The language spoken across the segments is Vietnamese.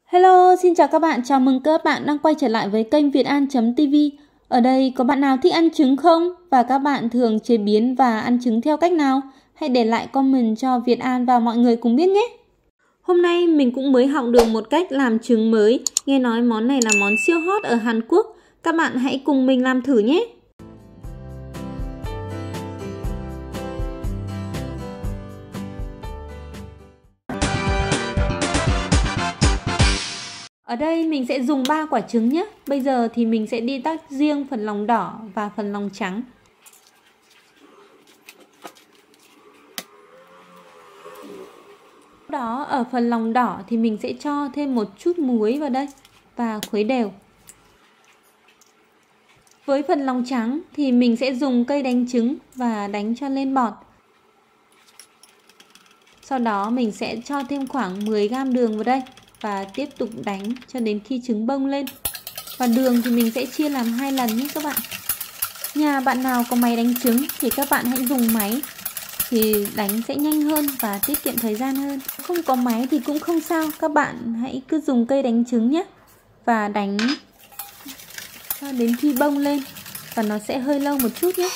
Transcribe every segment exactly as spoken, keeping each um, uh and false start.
Hello, xin chào các bạn, chào mừng các bạn đang quay trở lại với kênh Vietan chấm ti vi. Ở đây có bạn nào thích ăn trứng không? Và các bạn thường chế biến và ăn trứng theo cách nào? Hãy để lại comment cho Vietan và mọi người cùng biết nhé. Hôm nay mình cũng mới học được một cách làm trứng mới. Nghe nói món này là món siêu hot ở Hàn Quốc. Các bạn hãy cùng mình làm thử nhé. Ở đây mình sẽ dùng ba quả trứng nhé. Bây giờ thì mình sẽ đi tách riêng phần lòng đỏ và phần lòng trắng. Sau đó ở phần lòng đỏ thì mình sẽ cho thêm một chút muối vào đây và khuấy đều. Với phần lòng trắng thì mình sẽ dùng cây đánh trứng và đánh cho lên bọt. Sau đó mình sẽ cho thêm khoảng mười gam đường vào đây và tiếp tục đánh cho đến khi trứng bông lên. Và đường thì mình sẽ chia làm hai lần nhé các bạn. Nhà bạn nào có máy đánh trứng thì các bạn hãy dùng máy, thì đánh sẽ nhanh hơn và tiết kiệm thời gian hơn. Không có máy thì cũng không sao, các bạn hãy cứ dùng cây đánh trứng nhé. Và đánh cho đến khi bông lên, và nó sẽ hơi lâu một chút nhé.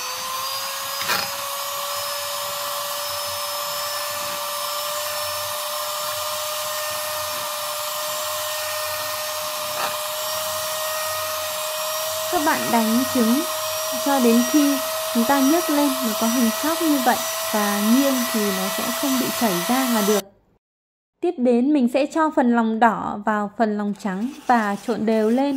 Các bạn đánh trứng cho đến khi chúng ta nhấc lên nó có hình chóp như vậy, và nghiêng thì nó sẽ không bị chảy ra là được. Tiếp đến mình sẽ cho phần lòng đỏ vào phần lòng trắng và trộn đều lên.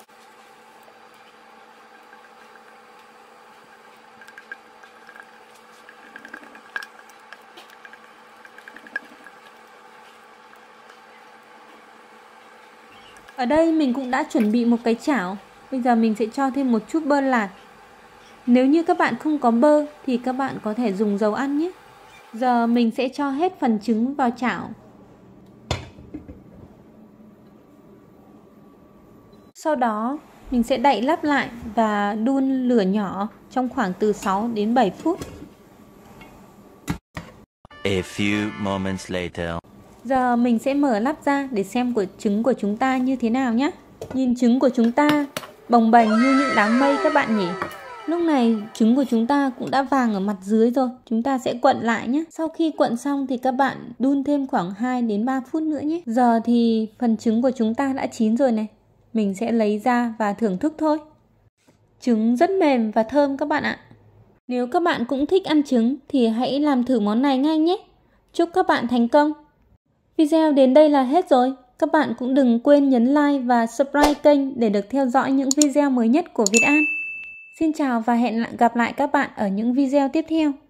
Ở đây mình cũng đã chuẩn bị một cái chảo. Bây giờ mình sẽ cho thêm một chút bơ lạc. Nếu như các bạn không có bơ thì các bạn có thể dùng dầu ăn nhé. Giờ mình sẽ cho hết phần trứng vào chảo. Sau đó mình sẽ đậy nắp lại và đun lửa nhỏ trong khoảng từ sáu đến bảy phút. A few moments later. Giờ mình sẽ mở nắp ra để xem quả trứng của chúng ta như thế nào nhé. Nhìn trứng của chúng ta bồng bềnh như những đám mây các bạn nhỉ. Lúc này trứng của chúng ta cũng đã vàng ở mặt dưới rồi. Chúng ta sẽ quận lại nhé. Sau khi quận xong thì các bạn đun thêm khoảng hai đến ba phút nữa nhé. Giờ thì phần trứng của chúng ta đã chín rồi này. Mình sẽ lấy ra và thưởng thức thôi. Trứng rất mềm và thơm các bạn ạ. Nếu các bạn cũng thích ăn trứng thì hãy làm thử món này ngay nhé. Chúc các bạn thành công. Video đến đây là hết rồi. Các bạn cũng đừng quên nhấn like và subscribe kênh để được theo dõi những video mới nhất của Vietan. Xin chào và hẹn gặp lại các bạn ở những video tiếp theo.